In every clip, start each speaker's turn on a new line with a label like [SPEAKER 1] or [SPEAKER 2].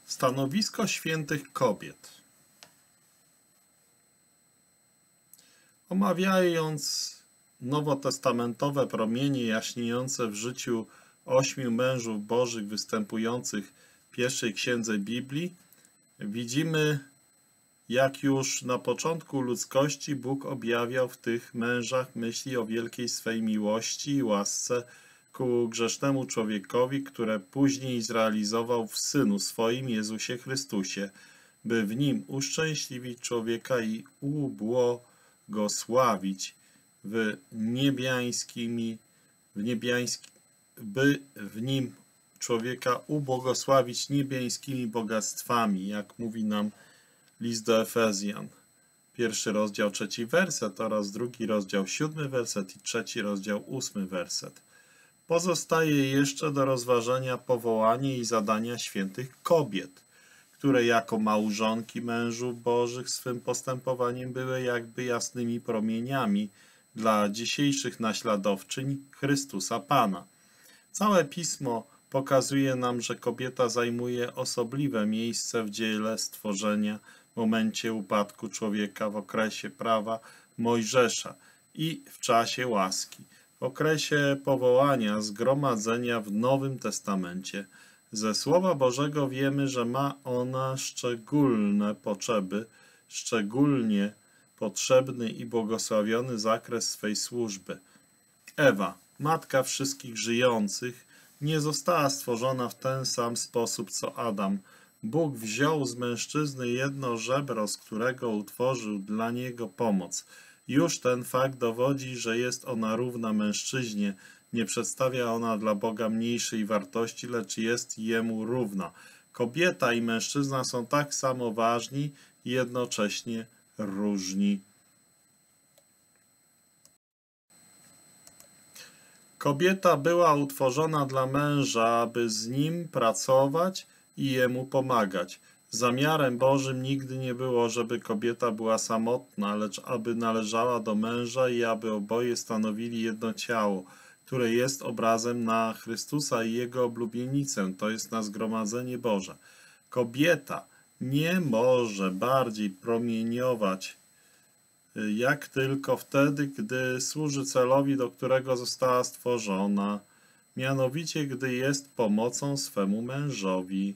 [SPEAKER 1] Stanowisko świętych kobiet. Omawiając nowotestamentowe promienie jaśniejące w życiu 8 mężów bożych występujących w pierwszej księdze Biblii, widzimy, jak już na początku ludzkości Bóg objawiał w tych mężach myśli o wielkiej swej miłości i łasce ku grzesznemu człowiekowi, które później zrealizował w Synu swoim Jezusie Chrystusie, by w Nim uszczęśliwić człowieka i ubłogosławić by w Nim człowieka ubłogosławić niebiańskimi bogactwami, jak mówi nam list do Efezjan. 1 rozdział 3 werset oraz 2 rozdział 7 werset i 3 rozdział 8 werset. Pozostaje jeszcze do rozważenia powołanie i zadania świętych kobiet, które jako małżonki mężów bożych swym postępowaniem były jakby jasnymi promieniami dla dzisiejszych naśladowczyń Chrystusa Pana. Całe Pismo pokazuje nam, że kobieta zajmuje osobliwe miejsce w dziele stworzenia, w momencie upadku człowieka, w okresie prawa Mojżesza i w czasie łaski, w okresie powołania zgromadzenia w Nowym Testamencie. Ze Słowa Bożego wiemy, że ma ona szczególne potrzeby, szczególnie potrzebny i błogosławiony zakres swej służby. Ewa, matka wszystkich żyjących, nie została stworzona w ten sam sposób co Adam. Bóg wziął z mężczyzny jedno żebro, z którego utworzył dla niego pomoc. Już ten fakt dowodzi, że jest ona równa mężczyźnie. Nie przedstawia ona dla Boga mniejszej wartości, lecz jest jemu równa. Kobieta i mężczyzna są tak samo ważni i jednocześnie różni. Kobieta była utworzona dla męża, aby z nim pracować i jemu pomagać. Zamiarem Bożym nigdy nie było, żeby kobieta była samotna, lecz aby należała do męża i aby oboje stanowili jedno ciało, które jest obrazem na Chrystusa i Jego oblubienicę, to jest na zgromadzenie Boże. Kobieta nie może bardziej promieniować jak tylko wtedy, gdy służy celowi, do którego została stworzona, mianowicie gdy jest pomocą swemu mężowi.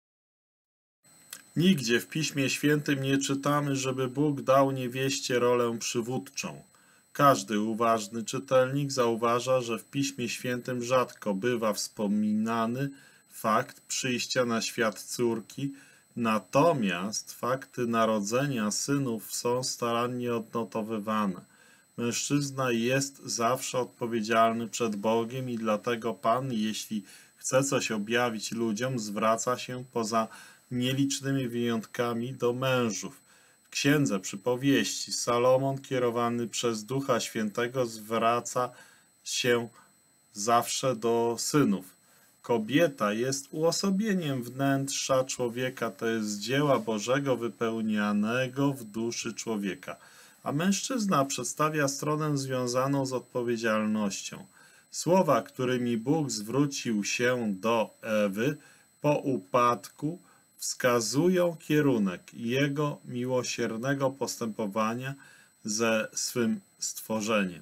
[SPEAKER 1] Nigdzie w Piśmie Świętym nie czytamy, żeby Bóg dał niewieście rolę przywódczą. Każdy uważny czytelnik zauważa, że w Piśmie Świętym rzadko bywa wspominany fakt przyjścia na świat córki, natomiast fakty narodzenia synów są starannie odnotowywane. Mężczyzna jest zawsze odpowiedzialny przed Bogiem i dlatego Pan, jeśli chce coś objawić ludziom, zwraca się poza nielicznymi wyjątkami do mężów. W Księdze Przypowieści Salomon, kierowany przez Ducha Świętego, zwraca się zawsze do synów. Kobieta jest uosobieniem wnętrza człowieka, to jest dzieła Bożego wypełnianego w duszy człowieka, a mężczyzna przedstawia stronę związaną z odpowiedzialnością. Słowa, którymi Bóg zwrócił się do Ewy po upadku, wskazują kierunek Jego miłosiernego postępowania ze swym stworzeniem.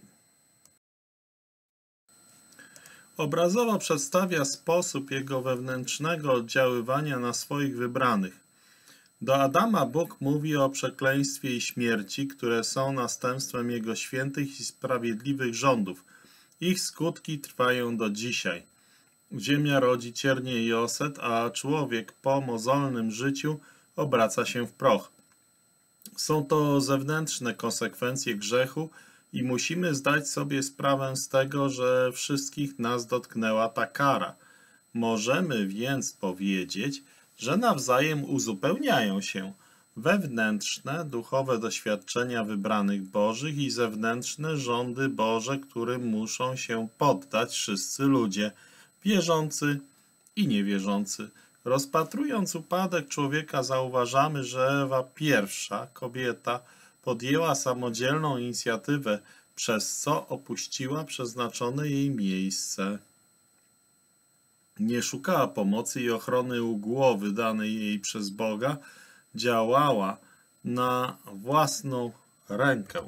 [SPEAKER 1] Obrazowo przedstawia sposób Jego wewnętrznego oddziaływania na swoich wybranych. Do Adama Bóg mówi o przekleństwie i śmierci, które są następstwem Jego świętych i sprawiedliwych rządów. Ich skutki trwają do dzisiaj. Ziemia rodzi ciernie i oset, a człowiek po mozolnym życiu obraca się w proch. Są to zewnętrzne konsekwencje grzechu i musimy zdać sobie sprawę z tego, że wszystkich nas dotknęła ta kara. Możemy więc powiedzieć, że nawzajem uzupełniają się wewnętrzne, duchowe doświadczenia wybranych Bożych i zewnętrzne rządy Boże, którym muszą się poddać wszyscy ludzie, wierzący i niewierzący. Rozpatrując upadek człowieka, zauważamy, że Ewa pierwsza, kobieta, podjęła samodzielną inicjatywę, przez co opuściła przeznaczone jej miejsce. Nie szukała pomocy i ochrony u głowy danej jej przez Boga, działała na własną rękę,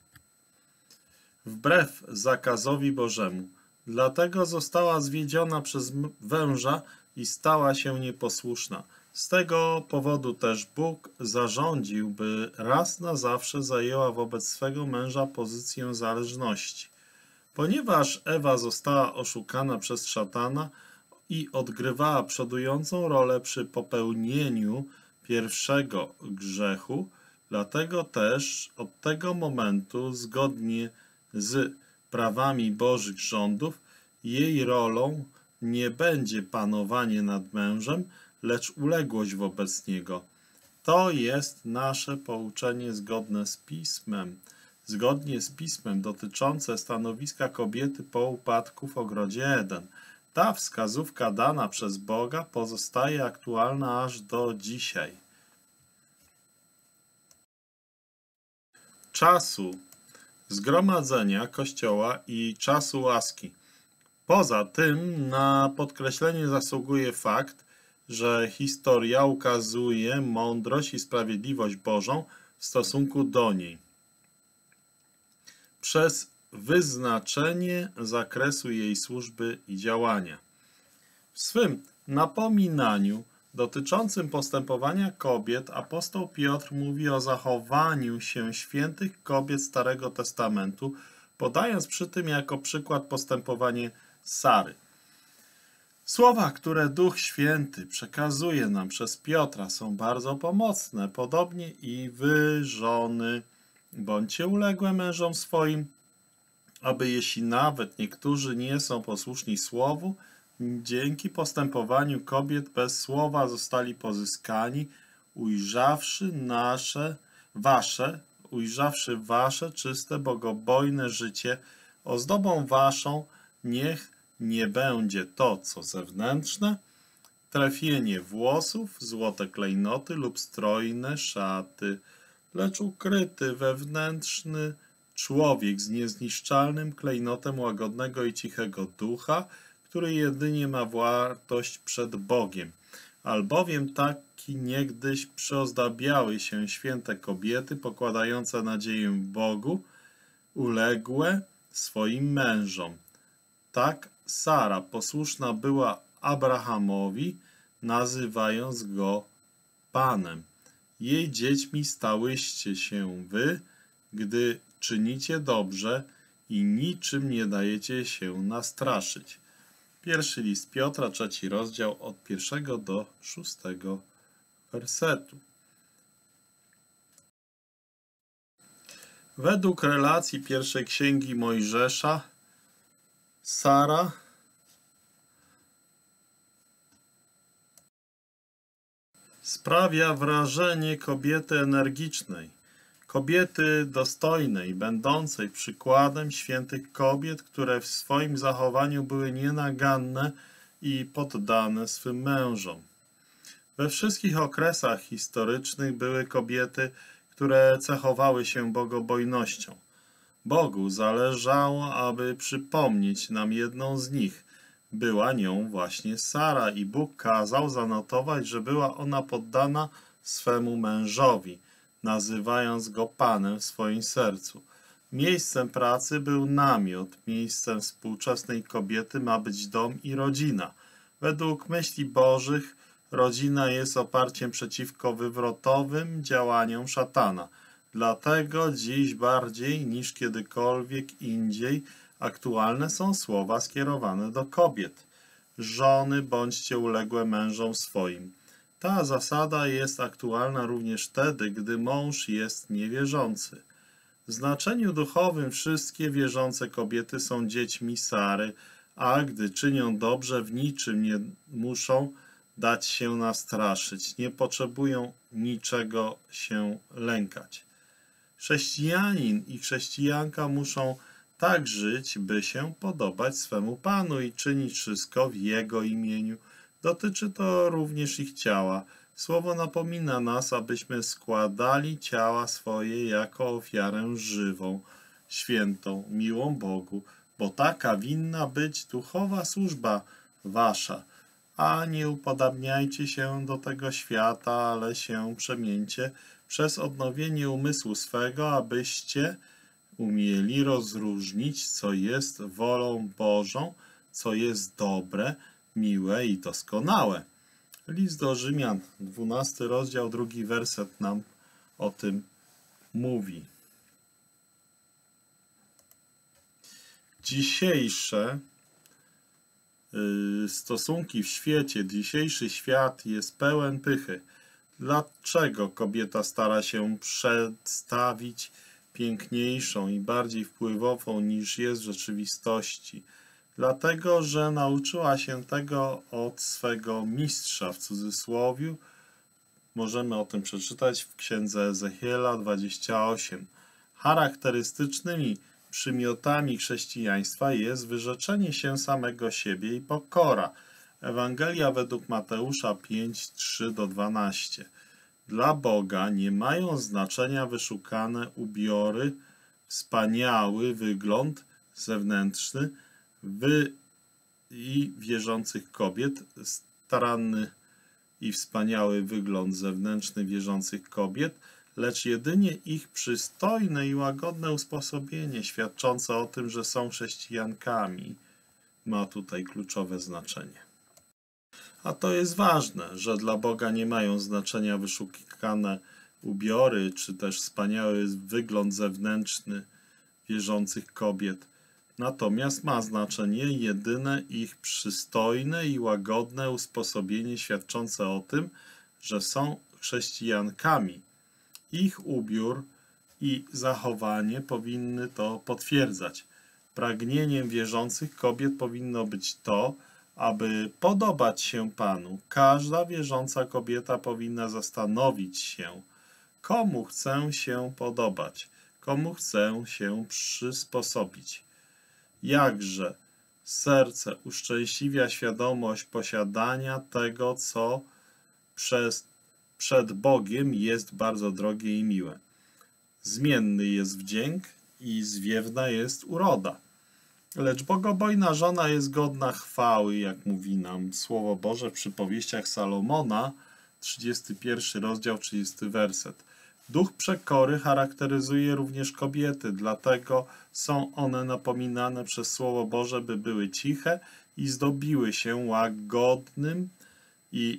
[SPEAKER 1] wbrew zakazowi Bożemu. Dlatego została zwiedziona przez węża i stała się nieposłuszna. Z tego powodu też Bóg zarządził, by raz na zawsze zajęła wobec swego męża pozycję zależności. Ponieważ Ewa została oszukana przez szatana i odgrywała przodującą rolę przy popełnieniu pierwszego grzechu, dlatego też od tego momentu, zgodnie z prawami Bożych rządów, jej rolą nie będzie panowanie nad mężem, lecz uległość wobec niego. To jest nasze pouczenie zgodne z Pismem. Zgodnie z Pismem dotyczące stanowiska kobiety po upadku w ogrodzie Eden. Ta wskazówka dana przez Boga pozostaje aktualna aż do dzisiaj. Czasu zgromadzenia Kościoła i czasu łaski. Poza tym na podkreślenie zasługuje fakt, że historia ukazuje mądrość i sprawiedliwość Bożą w stosunku do niej. Przez wyznaczenie zakresu jej służby i działania. W swym napominaniu dotyczącym postępowania kobiet apostoł Piotr mówi o zachowaniu się świętych kobiet Starego Testamentu, podając przy tym jako przykład postępowanie Sary. Słowa, które Duch Święty przekazuje nam przez Piotra, są bardzo pomocne. Podobnie i wy, żony, bądźcie uległe mężom swoim, aby jeśli nawet niektórzy nie są posłuszni słowu, dzięki postępowaniu kobiet bez słowa zostali pozyskani, ujrzawszy wasze czyste, bogobojne życie, ozdobą waszą niech nie będzie to, co zewnętrzne, trafienie włosów, złote klejnoty lub strojne szaty, lecz ukryty wewnętrzny człowiek z niezniszczalnym klejnotem łagodnego i cichego ducha, który jedynie ma wartość przed Bogiem. Albowiem taki niegdyś przyozdabiały się święte kobiety, pokładające nadzieję w Bogu, uległe swoim mężom. Tak Sara posłuszna była Abrahamowi, nazywając go Panem. Jej dziećmi stałyście się wy, gdy czynicie dobrze i niczym nie dajecie się nastraszyć. Pierwszy list Piotra, 3 rozdział, od 1 do 6 wersetu. Według relacji pierwszej księgi Mojżesza, Sara sprawia wrażenie kobiety energicznej, kobiety dostojnej, będącej przykładem świętych kobiet, które w swoim zachowaniu były nienaganne i poddane swym mężom. We wszystkich okresach historycznych były kobiety, które cechowały się bogobojnością. Bogu zależało, aby przypomnieć nam jedną z nich. Była nią właśnie Sara i Bóg kazał zanotować, że była ona poddana swemu mężowi, nazywając go Panem w swoim sercu. Miejscem pracy był namiot, miejscem współczesnej kobiety ma być dom i rodzina. Według myśli Bożych rodzina jest oparciem przeciwko wywrotowym działaniom szatana. Dlatego dziś bardziej niż kiedykolwiek indziej aktualne są słowa skierowane do kobiet. Żony, bądźcie uległe mężom swoim. Ta zasada jest aktualna również wtedy, gdy mąż jest niewierzący. W znaczeniu duchowym wszystkie wierzące kobiety są dziećmi Sary, a gdy czynią dobrze, w niczym nie muszą dać się nastraszyć, nie potrzebują niczego się lękać. Chrześcijanin i chrześcijanka muszą tak żyć, by się podobać swemu Panu i czynić wszystko w Jego imieniu. Dotyczy to również ich ciała. Słowo napomina nas, abyśmy składali ciała swoje jako ofiarę żywą, świętą, miłą Bogu, bo taka winna być duchowa służba wasza. a nie upodabniajcie się do tego świata, ale się przemieńcie przez odnowienie umysłu swego, abyście umieli rozróżnić, co jest wolą Bożą, co jest dobre, miłe i doskonałe. List do Rzymian, 12 rozdział, 2 werset nam o tym mówi. Dzisiejsze stosunki w świecie, dzisiejszy świat jest pełen pychy. Dlaczego kobieta stara się przedstawić piękniejszą i bardziej wpływową niż jest w rzeczywistości? Dlatego, że nauczyła się tego od swego mistrza, w cudzysłowiu. Możemy o tym przeczytać w księdze Ezechiela 28. Charakterystycznymi przymiotami chrześcijaństwa jest wyrzeczenie się samego siebie i pokora. Ewangelia według Mateusza 5, 3-12. Dla Boga nie mają znaczenia wyszukane ubiory, wspaniały wygląd zewnętrzny i wierzących kobiet, staranny i wspaniały wygląd zewnętrzny wierzących kobiet, lecz jedynie ich przystojne i łagodne usposobienie, świadczące o tym, że są chrześcijankami, ma tutaj kluczowe znaczenie. A to jest ważne, że dla Boga nie mają znaczenia wyszukane ubiory, czy też wspaniały wygląd zewnętrzny wierzących kobiet. Natomiast ma znaczenie jedyne ich przystojne i łagodne usposobienie świadczące o tym, że są chrześcijankami. Ich ubiór i zachowanie powinny to potwierdzać. Pragnieniem wierzących kobiet powinno być to, aby podobać się Panu. Każda wierząca kobieta powinna zastanowić się, komu chcę się podobać, komu chcę się przysposobić. Jakże serce uszczęśliwia świadomość posiadania tego, co przed Bogiem jest bardzo drogie i miłe. Zmienny jest wdzięk i zwiewna jest uroda. Lecz bogobojna żona jest godna chwały, jak mówi nam Słowo Boże w przypowieściach Salomona, 31 rozdział, 30 werset. Duch przekory charakteryzuje również kobiety, dlatego są one napominane przez Słowo Boże, by były ciche i zdobiły się łagodnym i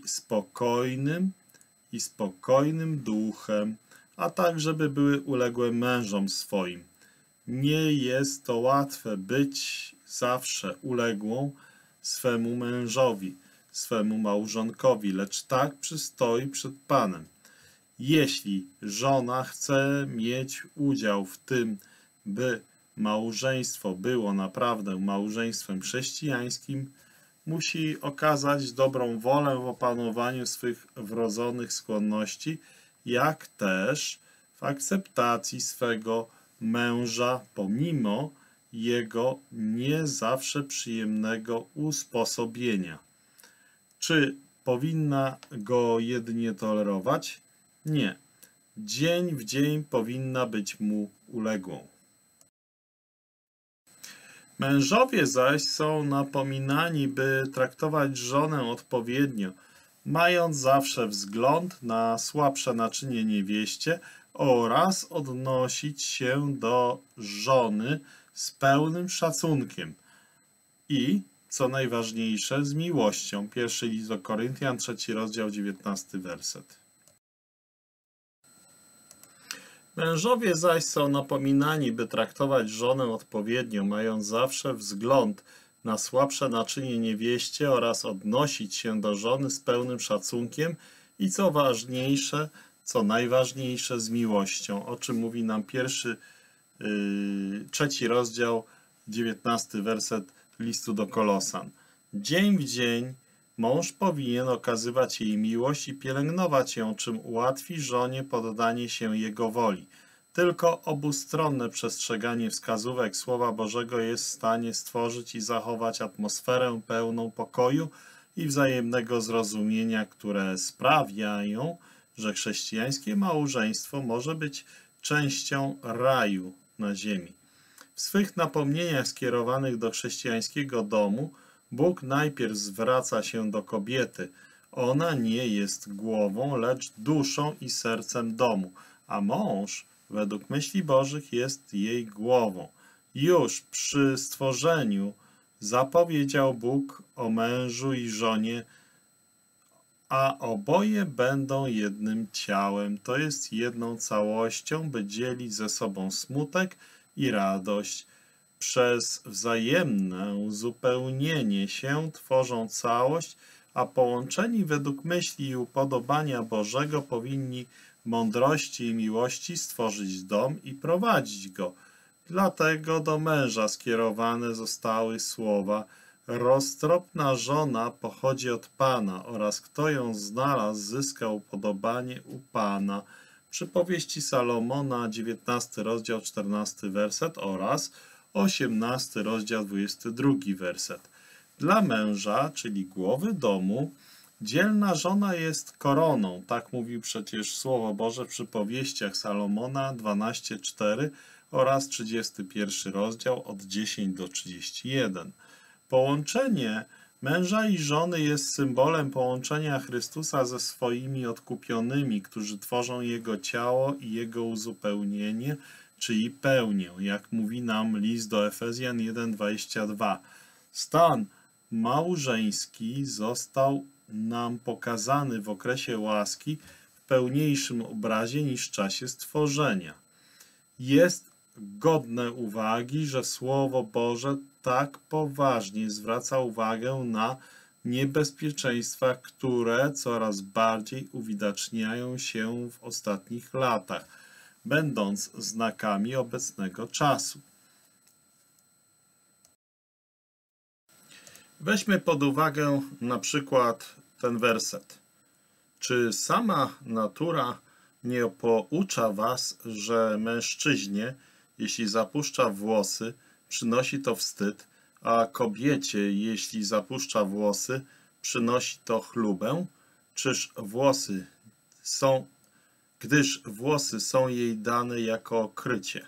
[SPEAKER 1] spokojnym duchem, a tak, żeby były uległe mężom swoim. Nie jest to łatwe być zawsze uległą swemu mężowi, swemu małżonkowi, lecz tak przystoi przed Panem. Jeśli żona chce mieć udział w tym, by małżeństwo było naprawdę małżeństwem chrześcijańskim, musi okazać dobrą wolę w opanowaniu swych wrodzonych skłonności, jak też w akceptacji swego męża pomimo jego nie zawsze przyjemnego usposobienia. Czy powinna go jedynie tolerować? Nie. Dzień w dzień powinna być mu uległą. Mężowie zaś są napominani, by traktować żonę odpowiednio, mając zawsze wzgląd na słabsze naczynie niewieście oraz odnosić się do żony z pełnym szacunkiem i, co najważniejsze, z miłością. Pierwszy list do Koryntian, 3 rozdział, 19 werset. Mężowie zaś są napominani, by traktować żonę odpowiednio, mając zawsze wzgląd na słabsze naczynie niewieście oraz odnosić się do żony z pełnym szacunkiem i co ważniejsze, co najważniejsze, z miłością, o czym mówi nam trzeci rozdział, 19 werset listu do Kolosan. Dzień w dzień mąż powinien okazywać jej miłość i pielęgnować ją, czym ułatwi żonie poddanie się jego woli. Tylko obustronne przestrzeganie wskazówek Słowa Bożego jest w stanie stworzyć i zachować atmosferę pełną pokoju i wzajemnego zrozumienia, które sprawiają, że chrześcijańskie małżeństwo może być częścią raju na ziemi. W swych napomnieniach skierowanych do chrześcijańskiego domu Bóg najpierw zwraca się do kobiety. Ona nie jest głową, lecz duszą i sercem domu, a mąż, według myśli Bożych, jest jej głową. Już przy stworzeniu zapowiedział Bóg o mężu i żonie, a oboje będą jednym ciałem, to jest jedną całością, by dzielić ze sobą smutek i radość. Przez wzajemne uzupełnienie się tworzą całość, a połączeni według myśli i upodobania Bożego powinni mądrości i miłości stworzyć dom i prowadzić go. Dlatego do męża skierowane zostały słowa: roztropna żona pochodzi od Pana oraz kto ją znalazł, zyskał upodobanie u Pana. Przypowieści Salomona, 19 rozdział, 14 werset oraz 18 rozdział, 22 werset. Dla męża, czyli głowy domu, dzielna żona jest koroną. Tak mówił przecież Słowo Boże w przypowieściach Salomona 12:4 oraz 31 rozdział od 10 do 31. Połączenie męża i żony jest symbolem połączenia Chrystusa ze swoimi odkupionymi, którzy tworzą Jego ciało i Jego uzupełnienie, czyli pełnię, jak mówi nam list do Efezjan 1:22. Stan małżeński został nam pokazany w okresie łaski w pełniejszym obrazie niż w czasie stworzenia. Jest godne uwagi, że Słowo Boże tak poważnie zwraca uwagę na niebezpieczeństwa, które coraz bardziej uwidaczniają się w ostatnich latach, będąc znakami obecnego czasu. Weźmy pod uwagę na przykład ten werset. Czy sama natura nie poucza was, że mężczyźnie, jeśli zapuszcza włosy, przynosi to wstyd, a kobiecie, jeśli zapuszcza włosy, przynosi to chlubę? Gdyż włosy są jej dane jako okrycie.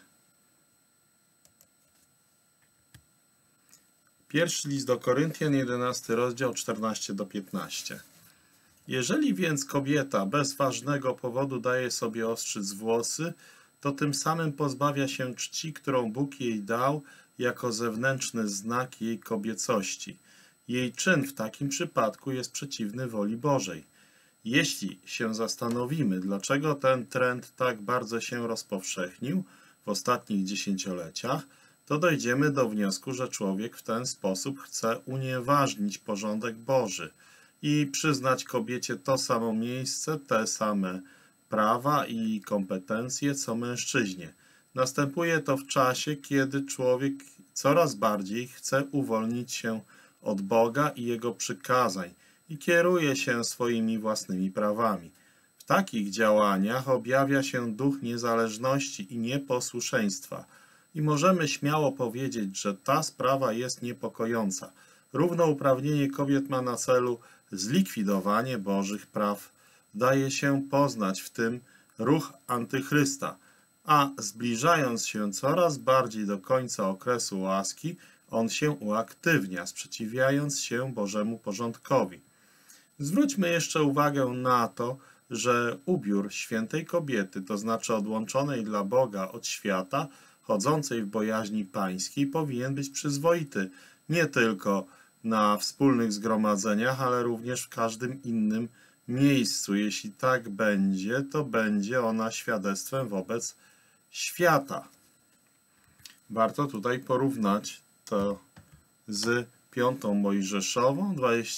[SPEAKER 1] Pierwszy list do Koryntian, 11 rozdział, 14 do 15. Jeżeli więc kobieta bez ważnego powodu daje sobie ostrzyc włosy, to tym samym pozbawia się czci, którą Bóg jej dał jako zewnętrzny znak jej kobiecości. Jej czyn w takim przypadku jest przeciwny woli Bożej. Jeśli się zastanowimy, dlaczego ten trend tak bardzo się rozpowszechnił w ostatnich dziesięcioleciach, to dojdziemy do wniosku, że człowiek w ten sposób chce unieważnić porządek Boży i przyznać kobiecie to samo miejsce, te same prawa i kompetencje, co mężczyźnie. Następuje to w czasie, kiedy człowiek coraz bardziej chce uwolnić się od Boga i Jego przykazań i kieruje się swoimi własnymi prawami. W takich działaniach objawia się duch niezależności i nieposłuszeństwa. I możemy śmiało powiedzieć, że ta sprawa jest niepokojąca. Równouprawnienie kobiet ma na celu zlikwidowanie Bożych praw. Daje się poznać w tym ruch antychrysta, a zbliżając się coraz bardziej do końca okresu łaski, on się uaktywnia, sprzeciwiając się Bożemu porządkowi. Zwróćmy jeszcze uwagę na to, że ubiór świętej kobiety, to znaczy odłączonej dla Boga od świata, chodzącej w bojaźni pańskiej, powinien być przyzwoity, nie tylko na wspólnych zgromadzeniach, ale również w każdym innym miejscu. Jeśli tak będzie, to będzie ona świadectwem wobec świata. Warto tutaj porównać to z 5 Mojżeszową,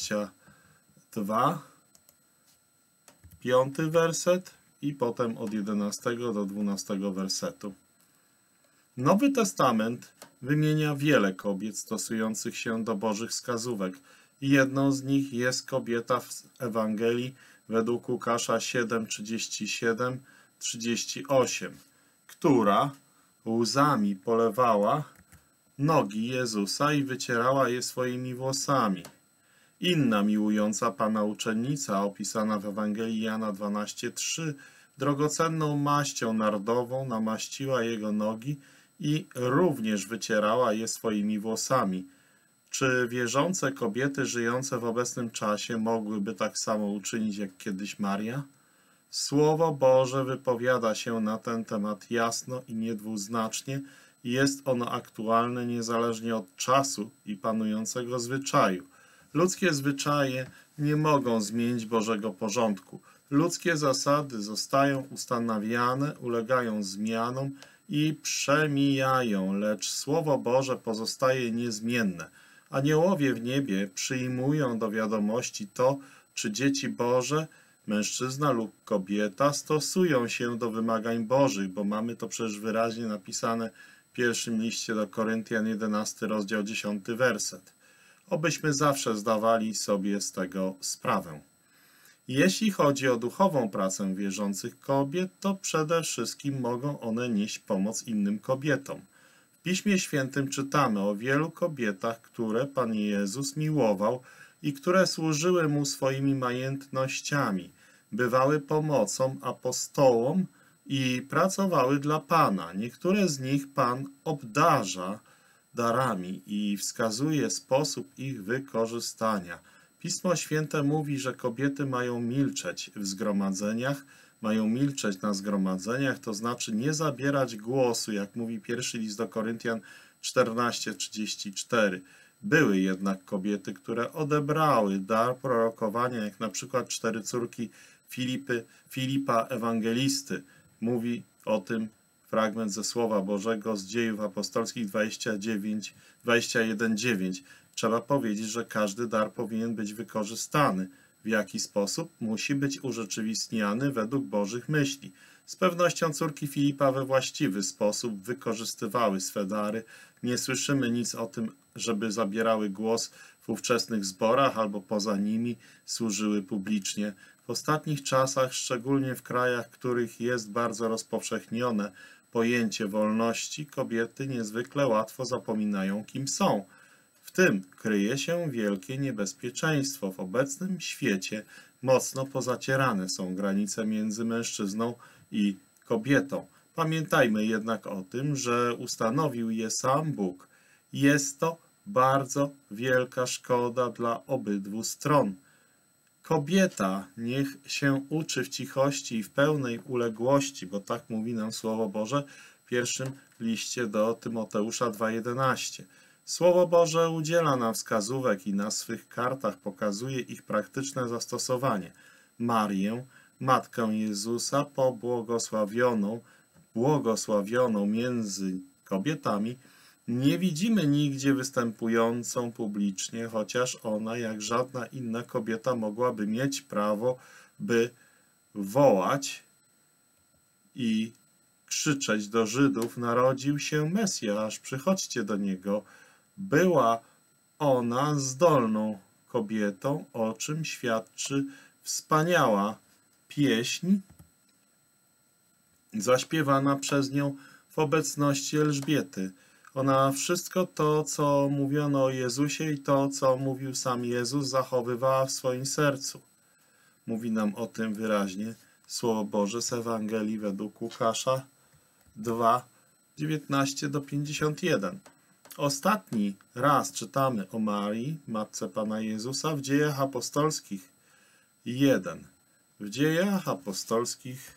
[SPEAKER 1] 22, 5 werset i potem od 11 do 12 wersetu. Nowy Testament wymienia wiele kobiet stosujących się do Bożych wskazówek i jedną z nich jest kobieta w Ewangelii według Łukasza 7:37-38, która łzami polewała nogi Jezusa i wycierała je swoimi włosami. Inna miłująca Pana uczennica, opisana w Ewangelii Jana 12:3, drogocenną maścią nardową namaściła jego nogi i również wycierała je swoimi włosami. Czy wierzące kobiety żyjące w obecnym czasie mogłyby tak samo uczynić jak kiedyś Maria? Słowo Boże wypowiada się na ten temat jasno i niedwuznacznie i jest ono aktualne niezależnie od czasu i panującego zwyczaju. Ludzkie zwyczaje nie mogą zmienić Bożego porządku. Ludzkie zasady zostają ustanawiane, ulegają zmianom i przemijają, lecz Słowo Boże pozostaje niezmienne. Aniołowie w niebie przyjmują do wiadomości to, czy dzieci Boże, mężczyzna lub kobieta, stosują się do wymagań Bożych, bo mamy to przecież wyraźnie napisane w pierwszym liście do Koryntian, 11 rozdział, 10 werset. Obyśmy zawsze zdawali sobie z tego sprawę. Jeśli chodzi o duchową pracę wierzących kobiet, to przede wszystkim mogą one nieść pomoc innym kobietom. W Piśmie Świętym czytamy o wielu kobietach, które Pan Jezus miłował i które służyły Mu swoimi majątnościami, bywały pomocą apostołom i pracowały dla Pana. Niektóre z nich Pan obdarza darami i wskazuje sposób ich wykorzystania. Pismo Święte mówi, że kobiety mają milczeć w zgromadzeniach, mają milczeć na zgromadzeniach, to znaczy nie zabierać głosu, jak mówi pierwszy list do Koryntian 14:34. Były jednak kobiety, które odebrały dar prorokowania, jak na przykład 4 córki Filipa Ewangelisty. Mówi o tym fragment ze Słowa Bożego z Dziejów Apostolskich 21:9. Trzeba powiedzieć, że każdy dar powinien być wykorzystany. W jaki sposób? Musi być urzeczywistniany według Bożych myśli. Z pewnością córki Filipa we właściwy sposób wykorzystywały swe dary. Nie słyszymy nic o tym, żeby zabierały głos w ówczesnych zborach albo poza nimi służyły publicznie. W ostatnich czasach, szczególnie w krajach, w których jest bardzo rozpowszechnione pojęcie wolności, kobiety niezwykle łatwo zapominają, kim są. W tym kryje się wielkie niebezpieczeństwo. W obecnym świecie mocno pozacierane są granice między mężczyzną i kobietą. Pamiętajmy jednak o tym, że ustanowił je sam Bóg. Jest to bardzo wielka szkoda dla obydwu stron. Kobieta niech się uczy w cichości i w pełnej uległości, bo tak mówi nam Słowo Boże w pierwszym liście do Tymoteusza 2:11. Słowo Boże udziela nam wskazówek i na swych kartach pokazuje ich praktyczne zastosowanie. Marię, Matkę Jezusa, błogosławioną między kobietami, nie widzimy nigdzie występującą publicznie, chociaż ona, jak żadna inna kobieta, mogłaby mieć prawo, by wołać i krzyczeć do Żydów: narodził się Mesjasz, przychodźcie do Niego. Była ona zdolną kobietą, o czym świadczy wspaniała pieśń zaśpiewana przez nią w obecności Elżbiety. Ona wszystko to, co mówiono o Jezusie i to, co mówił sam Jezus, zachowywała w swoim sercu. Mówi nam o tym wyraźnie Słowo Boże z Ewangelii według Łukasza 2:19-51. Ostatni raz czytamy o Marii, matce Pana Jezusa, w Dziejach Apostolskich 1. W Dziejach Apostolskich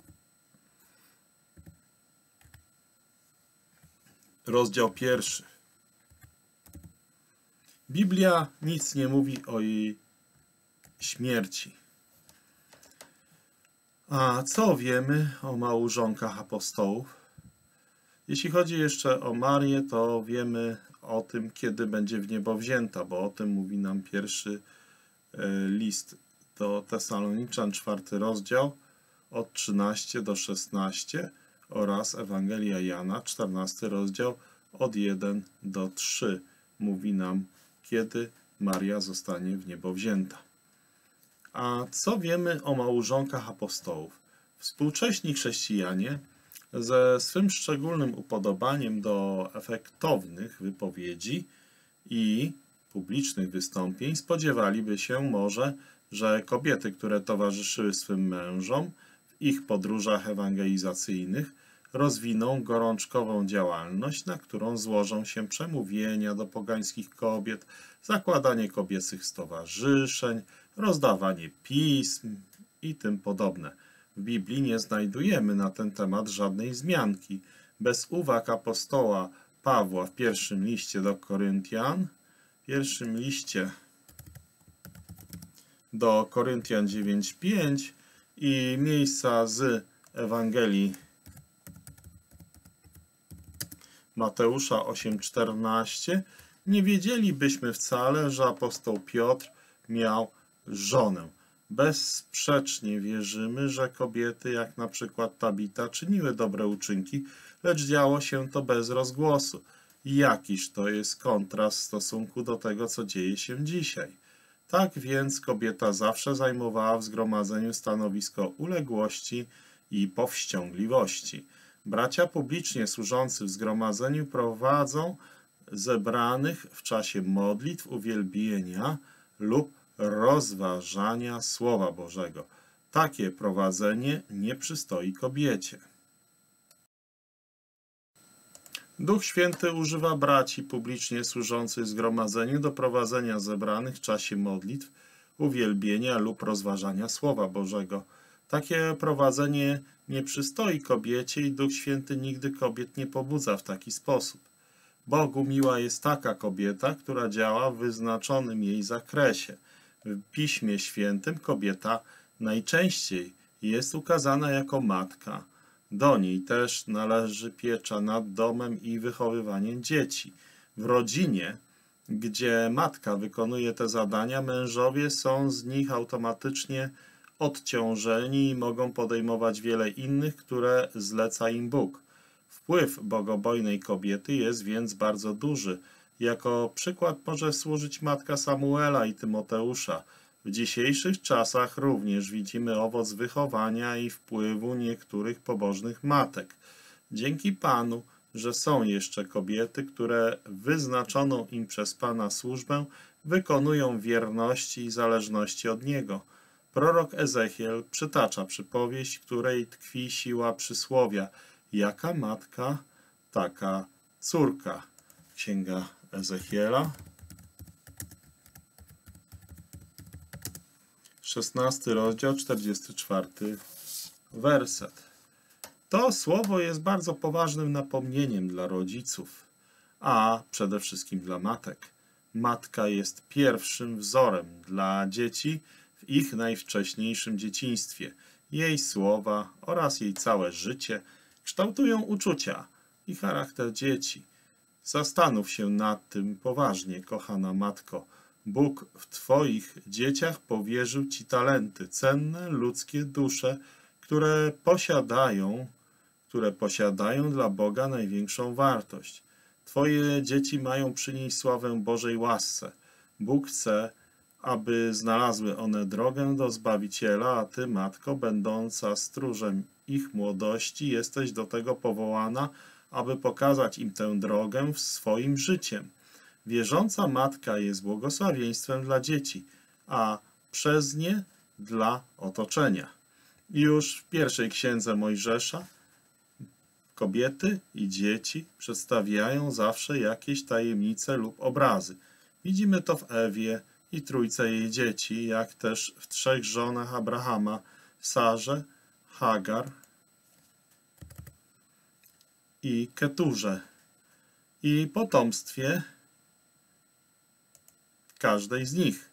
[SPEAKER 1] rozdział 1. Biblia nic nie mówi o jej śmierci. A co wiemy o małżonkach apostołów? Jeśli chodzi jeszcze o Marię, to wiemy o tym, kiedy będzie w niebo wzięta, bo o tym mówi nam pierwszy list do Tesaloniczan, 4 rozdział, od 13 do 16 oraz Ewangelia Jana, 14 rozdział, od 1 do 3. Mówi nam, kiedy Maria zostanie w niebo wzięta. A co wiemy o małżonkach apostołów? Współcześni chrześcijanie ze swym szczególnym upodobaniem do efektownych wypowiedzi i publicznych wystąpień spodziewaliby się może, że kobiety, które towarzyszyły swym mężom w ich podróżach ewangelizacyjnych, rozwiną gorączkową działalność, na którą złożą się przemówienia do pogańskich kobiet, zakładanie kobiecych stowarzyszeń, rozdawanie pism i tym podobne. W Biblii nie znajdujemy na ten temat żadnej wzmianki. Bez uwag apostoła Pawła w pierwszym liście do Koryntian, w pierwszym liście do Koryntian 9:5 i miejsca z Ewangelii Mateusza 8:14, nie wiedzielibyśmy wcale, że apostoł Piotr miał żonę. Bezsprzecznie wierzymy, że kobiety, jak na przykład Tabita, czyniły dobre uczynki, lecz działo się to bez rozgłosu. Jakiż to jest kontrast w stosunku do tego, co dzieje się dzisiaj. Tak więc kobieta zawsze zajmowała w zgromadzeniu stanowisko uległości i powściągliwości. Bracia publicznie służący w zgromadzeniu prowadzą zebranych w czasie modlitw, uwielbienia lub rozważania Słowa Bożego. Takie prowadzenie nie przystoi kobiecie. Duch Święty używa braci publicznie służących w zgromadzeniu do prowadzenia zebranych w czasie modlitw, uwielbienia lub rozważania Słowa Bożego. Takie prowadzenie nie przystoi kobiecie i Duch Święty nigdy kobiet nie pobudza w taki sposób. Bogu miła jest taka kobieta, która działa w wyznaczonym jej zakresie. W Piśmie Świętym kobieta najczęściej jest ukazana jako matka. Do niej też należy piecza nad domem i wychowywaniem dzieci. W rodzinie, gdzie matka wykonuje te zadania, mężowie są z nich automatycznie odciążeni i mogą podejmować wiele innych, które zleca im Bóg. Wpływ bogobojnej kobiety jest więc bardzo duży. Jako przykład może służyć matka Samuela i Tymoteusza. W dzisiejszych czasach również widzimy owoc wychowania i wpływu niektórych pobożnych matek. Dzięki Panu, że są jeszcze kobiety, które wyznaczoną im przez Pana służbę wykonują w wierności i zależności od Niego. Prorok Ezechiel przytacza przypowieść, w której tkwi siła przysłowia: jaka matka, taka córka. Księga Ezechiela, 16 rozdział, 44 werset. To słowo jest bardzo poważnym napomnieniem dla rodziców, a przede wszystkim dla matek. Matka jest pierwszym wzorem dla dzieci w ich najwcześniejszym dzieciństwie. Jej słowa oraz jej całe życie kształtują uczucia i charakter dzieci. Zastanów się nad tym poważnie, kochana matko. Bóg w Twoich dzieciach powierzył Ci talenty, cenne ludzkie dusze, które posiadają dla Boga największą wartość. Twoje dzieci mają przynieść sławę Bożej łasce. Bóg chce, aby znalazły one drogę do Zbawiciela, a Ty, matko, będąca stróżem ich młodości, jesteś do tego powołana, aby pokazać im tę drogę swoim życiem. Wierząca matka jest błogosławieństwem dla dzieci, a przez nie dla otoczenia. Już w pierwszej księdze Mojżesza kobiety i dzieci przedstawiają zawsze jakieś tajemnice lub obrazy. Widzimy to w Ewie i trójce jej dzieci, jak też w 3 żonach Abrahama, Sarze, Hagar i Keturze i potomstwie każdej z nich.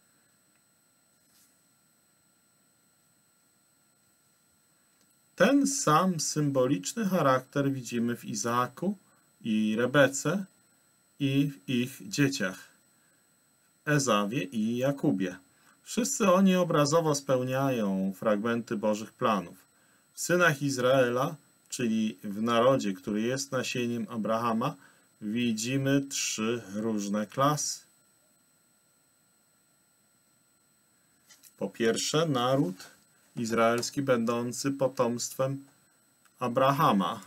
[SPEAKER 1] Ten sam symboliczny charakter widzimy w Izaaku i Rebece i w ich dzieciach, Ezawie i Jakubie. Wszyscy oni obrazowo spełniają fragmenty Bożych planów. W synach Izraela, czyli w narodzie, który jest nasieniem Abrahama, widzimy 3 różne klasy. Po pierwsze, naród izraelski będący potomstwem Abrahama,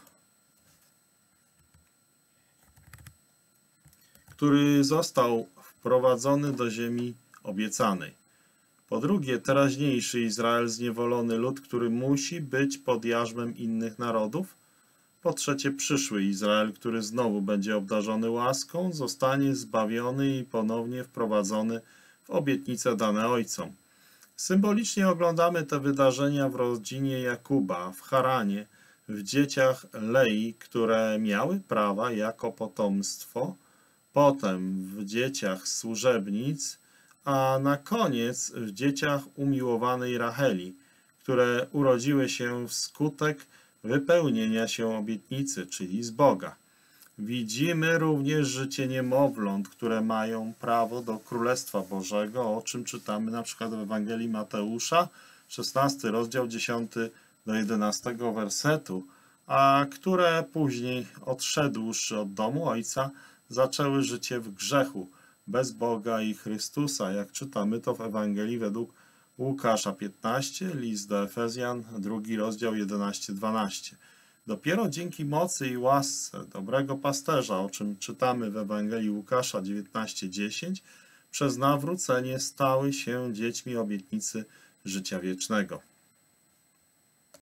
[SPEAKER 1] który został wprowadzony do ziemi obiecanej. Po drugie, teraźniejszy Izrael, zniewolony lud, który musi być pod jarzmem innych narodów. Po trzecie, przyszły Izrael, który znowu będzie obdarzony łaską, zostanie zbawiony i ponownie wprowadzony w obietnice dane ojcom. Symbolicznie oglądamy te wydarzenia w rodzinie Jakuba, w Haranie, w dzieciach Lei, które miały prawa jako potomstwo, potem w dzieciach służebnic, a na koniec w dzieciach umiłowanej Racheli, które urodziły się wskutek wypełnienia się obietnicy, czyli z Boga. Widzimy również życie niemowląt, które mają prawo do Królestwa Bożego, o czym czytamy na przykład w Ewangelii Mateusza, 16 rozdział 10 do 11 wersetu, a które później, odszedłszy od domu Ojca, zaczęły życie w grzechu, bez Boga i Chrystusa, jak czytamy to w Ewangelii według Łukasza 15, list do Efezjan, 2 rozdział 11-12. Dopiero dzięki mocy i łasce dobrego pasterza, o czym czytamy w Ewangelii Łukasza 19:10, przez nawrócenie stały się dziećmi obietnicy życia wiecznego.